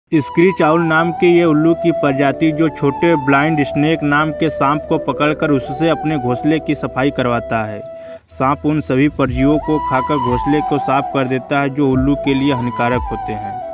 Screech owl नाम के ये उल्लू की प्रजाति जो छोटे ब्लाइंड स्नेक नाम के सांप को पकड़कर उससे अपने घोंसले की सफाई करवाता है। सांप उन सभी परजीवियों को खाकर घोंसले को साफ कर देता है जो उल्लू के लिए हानिकारक होते हैं।